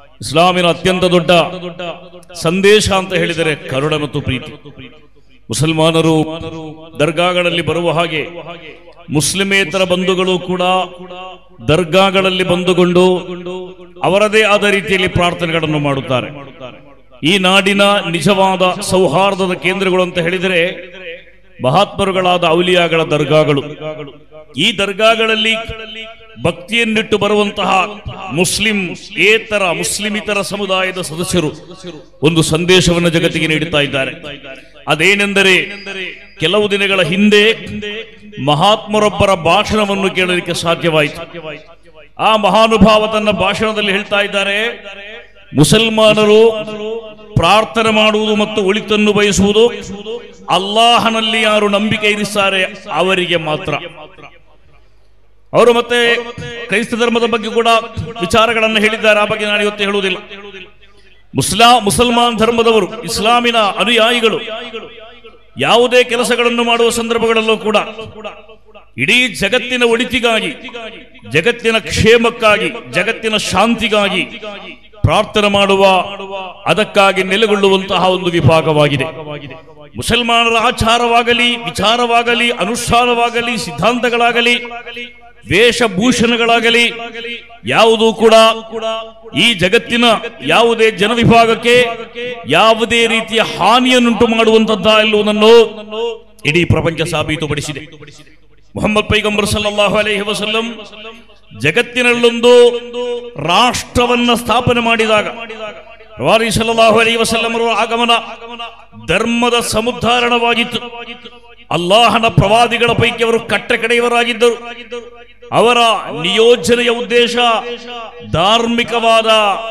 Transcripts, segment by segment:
ಇಸ್ಲಾಮಿನ ಅತ್ಯಂತ ದೊಡ್ಡ ಸಂದೇಶ ಅಂತ ಹೇಳಿದರೆ ಕರುಣೆ ಮತ್ತು ಪ್ರೀತಿ. ಮುಸಲ್ಮಾನರು ದರ್ಗಾಗಳಲ್ಲಿ ಬರುವ ಹಾಗೆ ಮುಸ್ಲಿಮೇತರ ಬಂಧುಗಳು ಕೂಡ ದರ್ಗಾಗಳಲ್ಲಿ ಬಂದುಕೊಂಡು ಅವರದೇ ಆದ ರೀತಿಯಲ್ಲಿ ಪ್ರಾರ್ಥನೆಗಳನ್ನು ಮಾಡುತ್ತಾರೆ. ಈ ನಾಡಿನ ನಿಜವಾದ ಸೌಹಾರ್ದದ ಕೇಂದ್ರಗಳು ಅಂತ ಹೇಳಿದರೆ ಮಹಾತ್ಮರುಗಳಾದ ಔಲಿಯಾಗಳ ದರ್ಗಾಗಳು. ಈ ದರ್ಗಾಗಳಲ್ಲಿ ಭಕ್ತಿಯನ್ನಿಟ್ಟು ಬರುವಂತಹ ಮುಸ್ಲಿಮಿತರ ಸಮುದಾಯದ ಸದಸ್ಯರು ಒಂದು ಸಂದೇಶವನ್ನು ಜಗತ್ತಿಗೆ ನೀಡುತ್ತಾ ಇದ್ದಾರೆ. ಅದೇನೆಂದರೆ, ಕೆಲವು ದಿನಗಳ ಹಿಂದೆ ಮಹಾತ್ಮರೊಬ್ಬರ ಭಾಷಣವನ್ನು ಕೇಳಲಿಕ್ಕೆ ಸಾಧ್ಯವಾಯಿತು. ಆ ಮಹಾನುಭಾವ ತನ್ನ ಭಾಷಣದಲ್ಲಿ ಹೇಳ್ತಾ ಇದ್ದಾರೆ, ಮುಸಲ್ಮಾನರು ಪ್ರಾರ್ಥನೆ ಮಾಡುವುದು ಮತ್ತು ಒಳಿತನ್ನು ಬಯಸುವುದು ಅಲ್ಲಾಹನಲ್ಲಿ ಯಾರು ನಂಬಿಕೆ ಇರಿಸುತ್ತಾರೆ ಅವರಿಗೆ ಮಾತ್ರ. ಅವರು ಮತ್ತೆ ಕ್ರೈಸ್ತ ಧರ್ಮದ ಬಗ್ಗೆ ಕೂಡ ವಿಚಾರಗಳನ್ನು ಹೇಳಿದ್ದಾರೆ. ಆ ಬಗ್ಗೆ ನಾನು ಇವತ್ತು ಹೇಳುವುದಿಲ್ಲ. ಮುಸಲ್ಮಾನ್ ಧರ್ಮದವರು, ಇಸ್ಲಾಮಿನ ಅನುಯಾಯಿಗಳು ಯಾವುದೇ ಕೆಲಸಗಳನ್ನು ಮಾಡುವ ಸಂದರ್ಭಗಳಲ್ಲೂ ಕೂಡ ಇಡೀ ಜಗತ್ತಿನ ಒಳಿತಿಗಾಗಿ, ಜಗತ್ತಿನ ಕ್ಷೇಮಕ್ಕಾಗಿ, ಜಗತ್ತಿನ ಶಾಂತಿಗಾಗಿ ಪ್ರಾರ್ಥನೆ ಮಾಡುವ, ಅದಕ್ಕಾಗಿ ನೆಲೆಗೊಳ್ಳುವಂತಹ ಒಂದು ವಿಭಾಗವಾಗಿದೆ. ಮುಸಲ್ಮಾನರ ಆಚಾರವಾಗಲಿ, ವಿಚಾರವಾಗಲಿ, ಅನುಷ್ಠಾನವಾಗಲಿ, ಸಿದ್ಧಾಂತಗಳಾಗಲಿ, ವೇಷಭೂಷಣಗಳಾಗಲಿ ಯಾವುದೂ ಕೂಡ ಈ ಜಗತ್ತಿನ ಯಾವುದೇ ಜನವಿಭಾಗಕ್ಕೆ ಯಾವುದೇ ರೀತಿಯ ಹಾನಿಯನ್ನುಂಟು ಮಾಡುವಂತದ್ದ ಎನ್ನುವುದನ್ನು ಇಡೀ ಪ್ರಪಂಚ ಸಾಬೀತುಪಡಿಸಿದೆ. ಮುಹಮ್ಮದ್ ಪೈಗಂಬರ್ ಸಲ್ಲಲ್ಲಾಹು ಅಲೈಹಿ ವಸಲ್ಲಂ ಜಗತ್ತಿನಲ್ಲೊಂದು ರಾಷ್ಟ್ರವನ್ನ ಸ್ಥಾಪನೆ ಮಾಡಿದಾಗ ಪ್ರವಾದಿ ಸಲ್ಲಲ್ಲಾಹು ಅಲೈಹಿ ವಸಲ್ಲಂ ಅವರ ಆಗಮನ ಧರ್ಮದ ಸಮುದ್ಧಾರಣವಾಗಿತ್ತು. ಅಲ್ಲಾಹನ ಪ್ರವಾದಿಗಳ ಪೈಕಿ ಅವರು ಕಟ್ಟಕಡೆಯವರಾಗಿದ್ದರು. ಅವರ ನಿಯೋಜನೆಯ ಉದ್ದೇಶ ಧಾರ್ಮಿಕವಾದ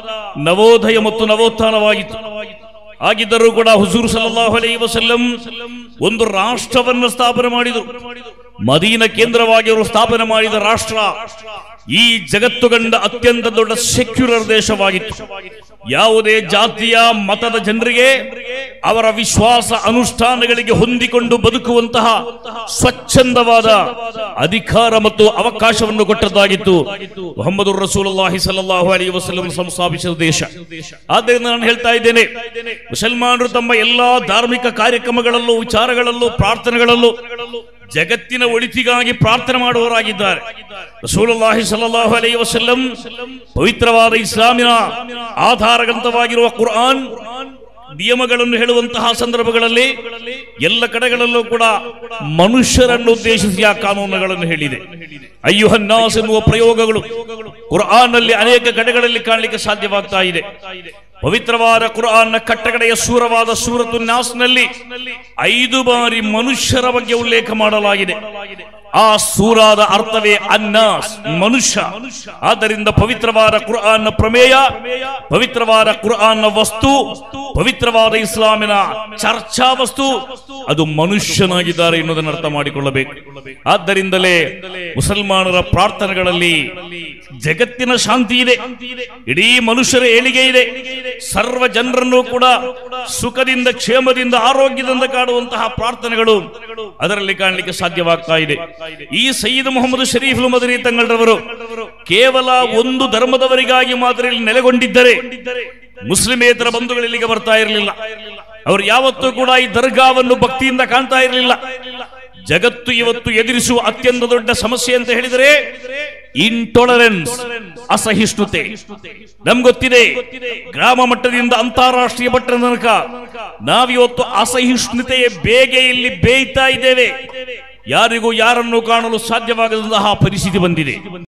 ನವೋದಯ ಮತ್ತು ನವೋತ್ಥಾನವಾಗಿತ್ತು. ಆಗಿದ್ದರೂ ಕೂಡ ಹುಜೂರ್ ಸಲ್ಲಲ್ಲಾಹು ಅಲೈಹಿ ವಸಲ್ಲಂ ಒಂದು ರಾಷ್ಟ್ರವನ್ನು ಸ್ಥಾಪನೆ ಮಾಡಿದರು. ಮದೀನಾ ಕೇಂದ್ರವಾಗಿ ಅವರು ಸ್ಥಾಪನೆ ಮಾಡಿದ ರಾಷ್ಟ್ರ ಈ ಜಗತ್ತು ಕಂಡ ಅತ್ಯಂತ ದೊಡ್ಡ ಸೆಕ್ಯುಲರ್ ದೇಶವಾಗಿತ್ತು. ಯಾವುದೇ ಜಾತಿಯ ಮತದ ಜನರಿಗೆ ಅವರ ವಿಶ್ವಾಸ ಅನುಷ್ಠಾನಗಳಿಗೆ ಹೊಂದಿಕೊಂಡು ಬದುಕುವಂತಹ ಸ್ವಚ್ಛಂದವಾದ ಅಧಿಕಾರ ಮತ್ತು ಅವಕಾಶವನ್ನು ಕೊಟ್ಟದ್ದಾಗಿತ್ತು ಮುಹಮ್ಮದುರ್ ರಸೂಲುಲ್ಲಾಹಿ ಸಲ್ಲಲ್ಲಾಹು ಅಲೈಹಿ ವಸಲ್ಲಂ ಸಂಸ್ಥಾಪಿಸಿದ ದೇಶ. ಆದ್ದರಿಂದ ನಾನು ಹೇಳ್ತಾ ಇದ್ದೇನೆ, ಮುಸಲ್ಮಾನರು ತಮ್ಮ ಎಲ್ಲಾ ಧಾರ್ಮಿಕ ಕಾರ್ಯಕ್ರಮಗಳಲ್ಲೂ, ವಿಚಾರಗಳಲ್ಲೂ, ಪ್ರಾರ್ಥನೆಗಳಲ್ಲೂ ಜಗತ್ತಿನ ಒಳಿತಿಗಾಗಿ ಪ್ರಾರ್ಥನೆ ಮಾಡುವವರಾಗಿದ್ದಾರೆ. ರಸೂಲುಲ್ಲಾಹಿ ಸಲ್ಲಲ್ಲಾಹು ಅಲೈಹಿ ವಸಲ್ಲಂ ಪವಿತ್ರವಾದ ಇಸ್ಲಾಮಿನ ಆಧಾರ ಗ್ರಂಥವಾಗಿರುವ ಕುರ್ಆನ್ ನಿಯಮಗಳನ್ನು ಹೇಳುವಂತಹ ಸಂದರ್ಭಗಳಲ್ಲಿ ಎಲ್ಲ ಕಡೆಗಳಲ್ಲೂ ಕೂಡ ಮನುಷ್ಯರನ್ನು ಉದ್ದೇಶಿಸಿ ಆ ಕಾನೂನುಗಳನ್ನು ಹೇಳಿದೆ. ಅಯ್ಯುಹನ್ನಾಸ್ ಎನ್ನುವ ಪ್ರಯೋಗಗಳು ಕುರ್ಆನ್ ನಲ್ಲಿ ಅನೇಕ ಕಡೆಗಳಲ್ಲಿ ಕಾಣಲಿಕ್ಕೆ ಸಾಧ್ಯವಾಗ್ತಾ ಇದೆ. ಪವಿತ್ರವಾದ ಕುರ್ಆನ್ನ ಕಟ್ಟಕಡೆಯ ಸೂರವಾದ ಸೂರತು ನಾಸ್ ನಲ್ಲಿ 5 ಬಾರಿ ಮನುಷ್ಯರ ಬಗ್ಗೆ ಉಲ್ಲೇಖ ಮಾಡಲಾಗಿದೆ. ಆ ಸೂರಾದ ಅರ್ಥವೇ ಅನ್ನಾಸ್, ಮನುಷ್ಯ. ಆದ್ದರಿಂದ ಪವಿತ್ರವಾದ ಕುರ್ಆನ್ನ ಪ್ರಮೇಯ, ಪವಿತ್ರವಾದ ಕುರ್ಆನ್ನ ವಸ್ತು, ಪವಿತ್ರವಾದ ಇಸ್ಲಾಮಿನ ಚರ್ಚಾ ವಸ್ತು ಅದು ಮನುಷ್ಯನಾಗಿದ್ದಾರೆ ಎನ್ನುವುದನ್ನು ಅರ್ಥ ಮಾಡಿಕೊಳ್ಳಬೇಕು. ಆದ್ದರಿಂದಲೇ ಮುಸಲ್ಮಾನರ ಪ್ರಾರ್ಥನೆಗಳಲ್ಲಿ ಜಗತ್ತಿನ ಶಾಂತಿ ಇದೆ, ಇಡೀ ಮನುಷ್ಯರ ಏಳಿಗೆ ಇದೆ. ಸರ್ವ ಜನರನ್ನು ಕೂಡ ಸುಖದಿಂದ, ಕ್ಷೇಮದಿಂದ, ಆರೋಗ್ಯದಿಂದ ಕಾಡುವಂತಹ ಪ್ರಾರ್ಥನೆಗಳು ಅದರಲ್ಲಿ ಕಾಣಲಿಕ್ಕೆ ಸಾಧ್ಯವಾಗ್ತಾ ಇದೆ. ಈ ಸಯ್ಯಿದ್ ಮೊಹಮ್ಮದ್ ಶರೀಫ್ ಮದನಿ ತಂಗಳರವರು ಕೇವಲ ಒಂದು ಧರ್ಮದವರಿಗಾಗಿ ಮಾತ್ರ ಇಲ್ಲಿ ನೆಲೆಗೊಂಡಿದ್ದರೆ ಮುಸ್ಲಿಮೇತರ ಬಂಧುಗಳು ಇಲ್ಲಿಗೆ ಬರ್ತಾ ಇರಲಿಲ್ಲ. ಅವರು ಯಾವತ್ತೂ ಕೂಡ ಈ ದರ್ಗಾವನ್ನು ಭಕ್ತಿಯಿಂದ ಕಾಣ್ತಾ ಇರಲಿಲ್ಲ. ಜಗತ್ತು ಇವತ್ತು ಎದುರಿಸುವ ಅತ್ಯಂತ ದೊಡ್ಡ ಸಮಸ್ಯೆ ಅಂತ ಹೇಳಿದರೆ ಇಂಟಾಲರೆನ್ಸ್, ಅಸಹಿಷ್ಣುತೆ. ನಮ್ಗೊತ್ತಿದೆ, ಗ್ರಾಮ ಮಟ್ಟದಿಂದ ಅಂತಾರಾಷ್ಟ್ರೀಯ ಮಟ್ಟದ ತನಕ ನಾವಿವತ್ತು ಅಸಹಿಷ್ಣುತೆಯ ಬೇಗೆಯಲ್ಲಿ ಬೇಯ್ತಾ ಇದ್ದೇವೆ. ಯಾರಿಗೂ ಯಾರನ್ನು ಕಾಣಲು ಸಾಧ್ಯವಾಗದಂತಹ ಪರಿಸ್ಥಿತಿ ಬಂದಿದೆ.